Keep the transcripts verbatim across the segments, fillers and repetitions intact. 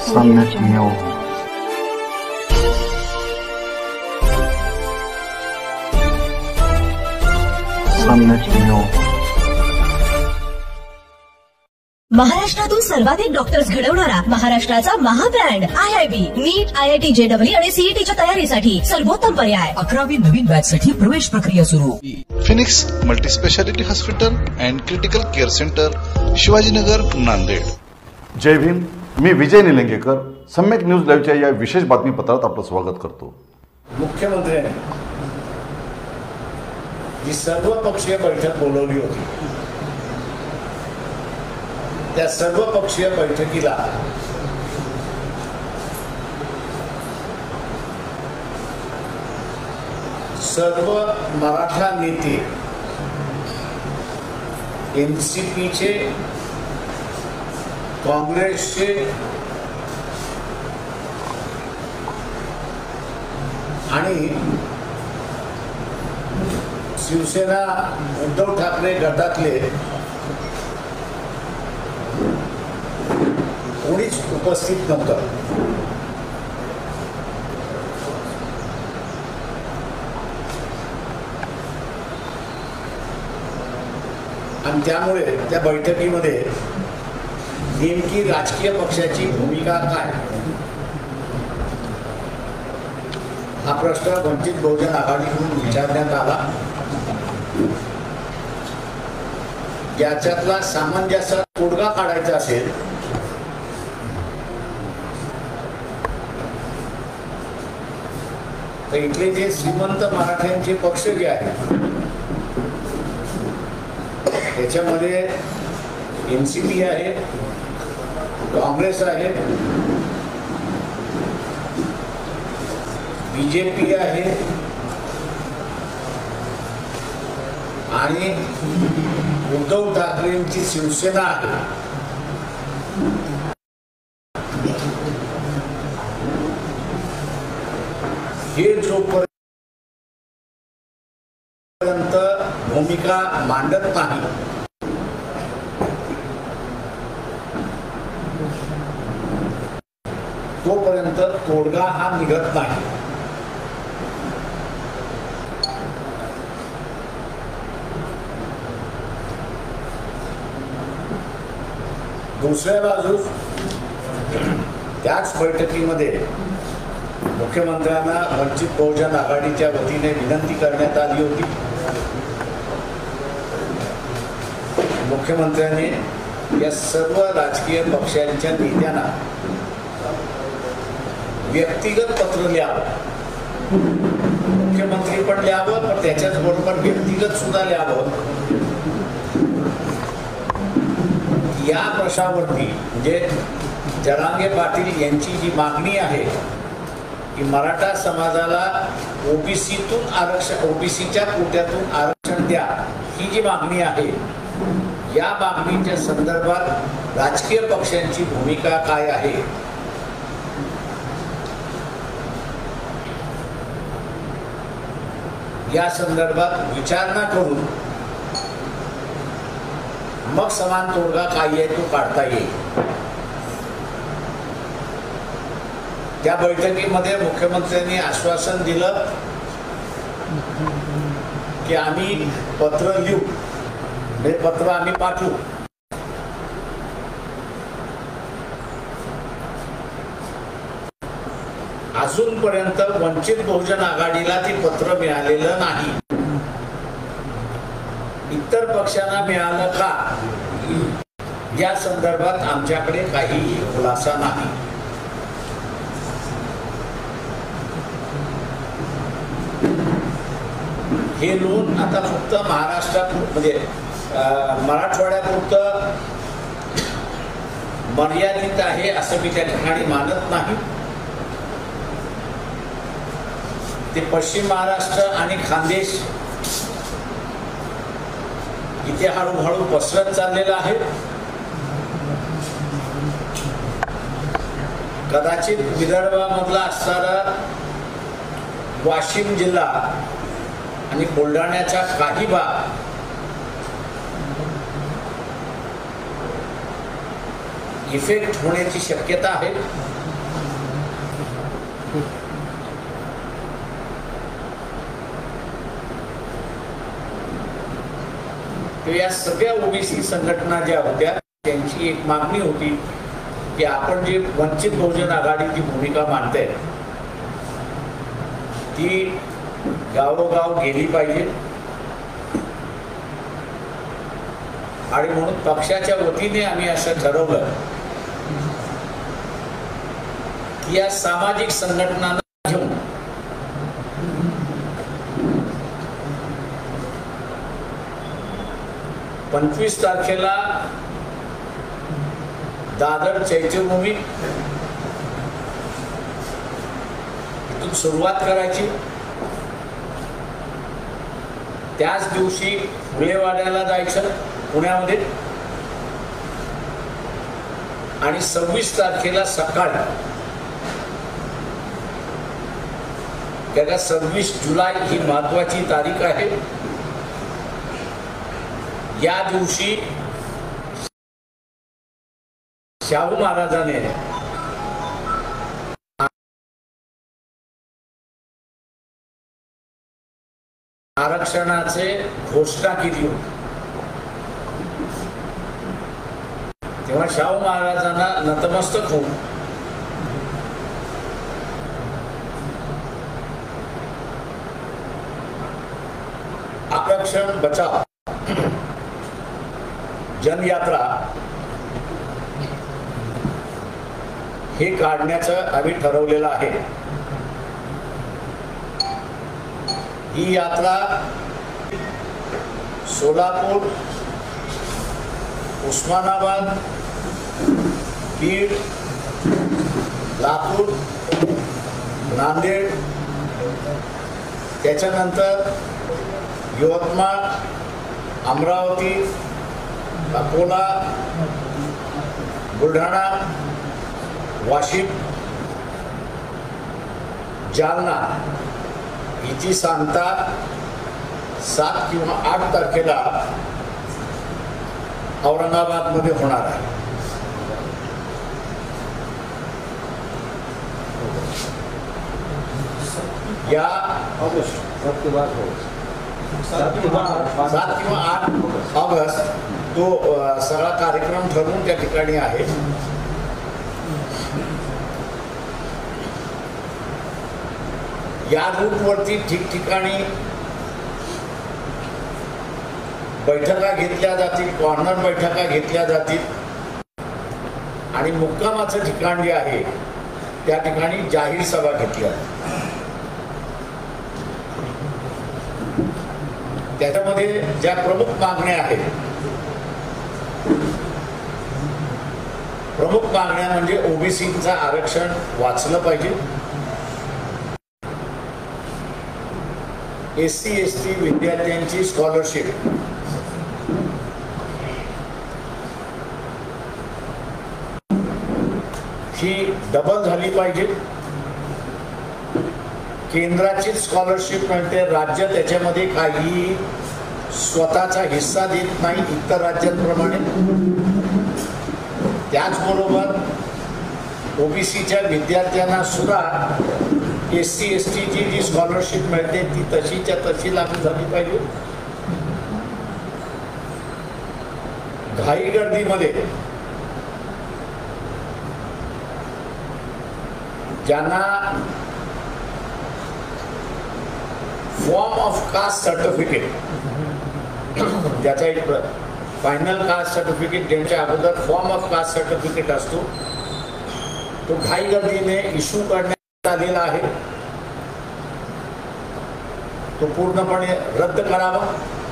सम्यक न्यूज सम्यक न्यूज महाराष्ट्रातून सर्वाधिक डॉक्टर्स घडवणारा महाराष्ट्राचा महाब्रँड I I B NEET I I T J W आणि सीईटीच्या तयारीसाठी सर्वोत्तम पर्याय. अकरावी नवीन बॅच साठी प्रवेश प्रक्रिया सुरू. Phoenix multi speciality hospital and critical care centre, Shivajinagar, Nanded. जय भीम. मी विजय निलंगेकर. सम्यक न्यूज लाईव्हच्या या विशेष बातमीपत्रात आपलं स्वागत करतो. मुख्यमंत्र्यांनी जी सर्वपक्षीय बैठक बोलवली होती, त्या सर्वपक्षीय बैठकीला सर्व मराठा नेते, एनसीपीचे, काँग्रेसचे आणि शिवसेना उद्धव ठाकरे गटातले कोणीच उपस्थित नव्हतं. आणि त्यामुळे त्या बैठकीमध्ये नेमकी राजकीय पक्षाची भूमिका काय हा प्रश्न वंचित बहुजन आघाडीकडून विचारण्यात आला. याच्यातला सामंजस्य तोडगा काढायचा असेल तर इथले जे श्रीमंत मराठ्यांचे पक्ष जे आहेत त्याच्यामध्ये एनसीपी आहे, काँग्रेस आहे, बीजेपी आहे आणि उद्धव ठाकरेंची शिवसेना आहे. हे जोपर्यंत भूमिका मांडत नाही तोपर्यंत तोडगा हा निघत नाही. दुसऱ्या बाजूस त्याच बैठकीमध्ये मुख्यमंत्र्यांना वंचित बहुजन आघाडीच्या वतीने विनंती करण्यात आली होती. मुख्यमंत्र्यांनी या सर्व राजकीय पक्षांच्या नेत्यांना व्यक्तिगत पत्र लिहावं. मुख्यमंत्री पण लिहावं, पण त्याच्याच बरोबर व्यक्तिगत सुद्धा लिहावं. या प्रश्नावरती म्हणजे जरांगे पाटील यांची जी मागणी आहे की मराठा समाजाला ओबीसीतून आरक्षण, ओबीसीच्या कोट्यातून आरक्षण द्या, ही जी मागणी आहे, या मागणीच्या संदर्भात राजकीय पक्षांची भूमिका काय आहे या संदर्भात विचारणा करून मग समान तोडगा काय आहे तो काढता येईल. त्या बैठकीमध्ये मुख्यमंत्र्यांनी आश्वासन दिलं की आम्ही पत्र लिहू, हे पत्र आम्ही पाठवू. अजूनपर्यंत वंचित बहुजन आघाडीला ते पत्र मिळालेलं नाही. इतर पक्षांना मिळालं का या संदर्भात आमच्याकडे काही खुलासा नाही. हे लोन आता फक्त महाराष्ट्रात म्हणजे मराठवाड्यापुरतं मर्यादित आहे असं मी त्या ठिकाणी मानत नाही. ते पश्चिम महाराष्ट्र आणि खानदेश इथे हळूहळू पसरत चाललेलं आहे. कदाचित विदर्भामधला असणारा वाशिम जिल्हा आणि बुलढाण्याचा काही भाग इफेक्ट होण्याची शक्यता आहे. तर या सगळ्या ओबीसी संघटना ज्या होत्या त्यांची एक मागणी होती की आपण जे वंचित बहुजन आघाडीची भूमिका मांडते ती गावोगाव गेली पाहिजे आणि म्हणून पक्षाच्या वतीने आम्ही असं ठरवलं की या सामाजिक संघटनांना घेऊन पंचवीस तारखेला दादर चैत्यभूमी इथून सुरुवात करायची. त्याच दिवशी फुलेवाड्याला जायचं पुण्यामध्ये आणि सव्वीस तारखेला सकाळी त्याला सव्वीस जुलै ही महत्वाची तारीख आहे. या दिवशी शाहू महाराजांनी आरक्षणाचे घोषणा केली होती. तेव्हा शाहू महाराजांना नतमस्तक होऊन आरक्षण बचाव जनयात्रा हे काढण्याचं आम्ही ठरवलेलं आहे. ही यात्रा सोलापूर, उस्मानाबाद, बीड, लातूर, नांदेड, त्याच्यानंतर यवतमाळ, अमरावती, अकोला, बुलढाणा, वाशिम, जालना हिची सांगता सात किंवा आठ तारखेला औरंगाबाद मध्ये होणार आहे. या सात किंवा आठ ऑगस्ट तो सगळा कार्यक्रम ठरवून त्या ठिकाणी आहे. या रूटवरती ठिकठिकाणी बैठका घेतल्या जातील, कॉर्नर बैठका घेतल्या जातील आणि मुक्कामाचं ठिकाण जे आहे त्या ठिकाणी जाहीर सभा घेतल्या. त्याच्यामध्ये ज्या प्रमुख मागण्या आहेत, प्रमुख मागण्या म्हणजे ओबीसीचं आरक्षण वाचलं पाहिजे, एससी एसटी विद्यार्थ्यांची स्कॉलरशिप ही डबल झाली पाहिजे, केंद्राची स्कॉलरशिप मिळते, राज्य त्याच्यामध्ये काही स्वतःचा हिस्सा देत नाही इतर राज्यांप्रमाणे. त्याचबरोबर ओबीसीच्या विद्यार्थ्यांना सुद्धा एस सी एस टीची जी स्कॉलरशिप मिळते ती तशीच्या तशी लागू झाली पाहिजे. घाई गर्दीमध्ये ज्यांना फॉर्म ऑफ कास्ट सर्टिफिकेट, त्याचा एक फायनल कास्ट सर्टिफिकेट ज्यांच्या अगोदर फॉर्म ऑफ कास्ट सर्टिफिकेट असतो तो घाई गर्दीने इश्यू करण्यात आलेला आहे, तो पूर्णपणे रद्द करावा.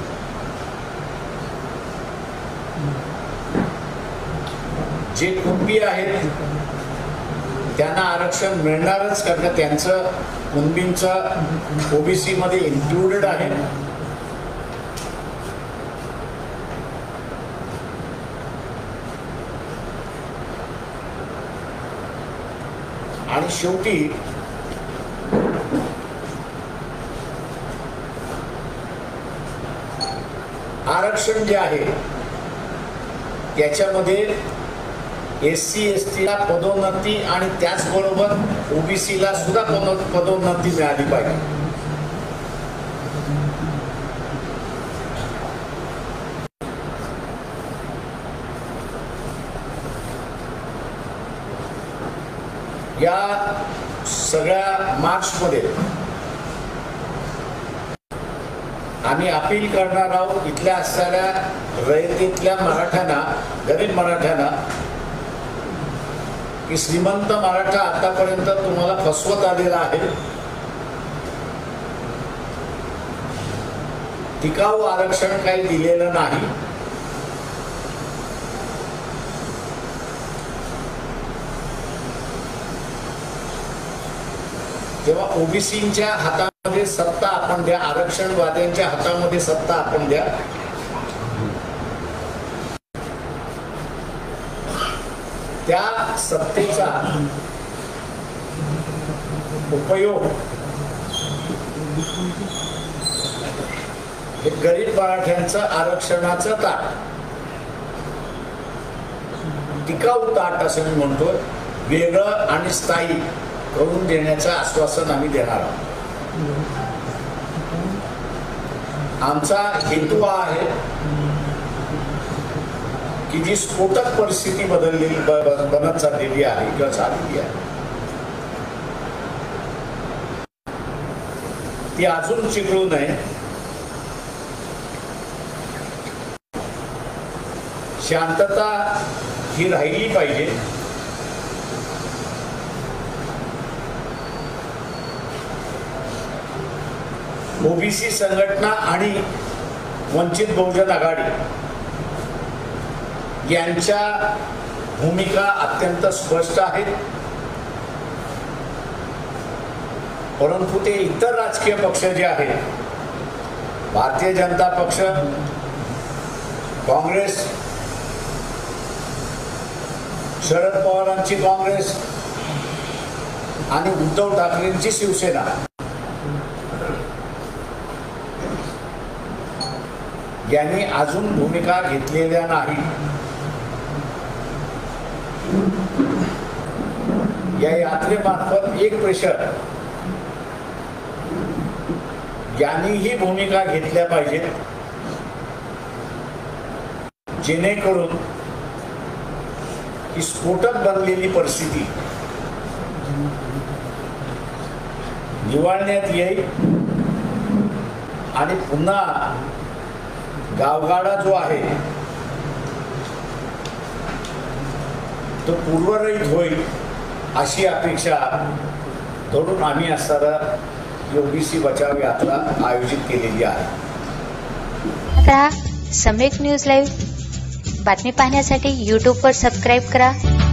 जे कुणबी आहेत त्यांना आरक्षण मिळणारच, कारण त्यांचं कुणबींचं ओबीसी मध्ये इन्क्लुडेड आहे. आणि शेवटी आरक्षण जे आहे त्याच्यामध्ये एस सी एस टीला पदोन्नती आणि त्याचबरोबर ओबीसीला सुद्धा पदोन्नती मिळाली पाहिजे. या सगळ्या मार्चमध्ये आम्ही अपील करणार आहोत इथल्या असणाऱ्या रयतेतल्या मराठ्यांना, गरीब मराठ्यांना, की श्रीमंत मराठा आतापर्यंत तुम्हाला फसवत आलेला आहे. टिकाऊ आरक्षण काही दिलेलं नाही. तेव्हा ओबीसीच्या हातामध्ये सत्ता आपण द्या, आरक्षणवाद्यांच्या हातामध्ये सत्ता आपण द्या. त्या सत्तेचा उपयोग हे गरीब मराठ्यांचं आरक्षणाचं ताट, टिकाऊ ताट असं मी म्हणतो, वेगळं आणि स्थायी करून देण्याचं आश्वासन आम्ही देणार आहोत. आमचा हेतू आहे की जी स्फोटक परिस्थिती बदललेली बनत चाललेली आहे किंवा झालेली आहे ती अजून चिघळू नये. शांतता ही राहिली पाहिजे. ओबीसी संघटना आणि वंचित बहुजन आघाडी यांच्या भूमिका अत्यंत स्पष्ट आहेत, परंतु ते इतर राजकीय पक्ष जे आहेत, भारतीय जनता पक्ष, काँग्रेस, शरद पवारांची काँग्रेस आणि उद्धव ठाकरेंची शिवसेना यांनी अजून भूमिका घेतलेल्या नाही. या यात्रेमार्फत एक प्रेशर यांनीही भूमिका घेतल्या पाहिजेत, जेणेकरून ही स्फोटक बनलेली परिस्थिती निवळण्यात येईल आणि पुन्हा गावगाडा जो आहे तो पूर्वरहित होईल अशी अपेक्षा धरून आम्ही असणारा ओबीसी बचाव यात्रा आयोजित केलेली आहे. आता सम्यक न्यूज लाईव्ह बातमी पाहण्यासाठी यूट्यूबवर सबस्क्राईब करा.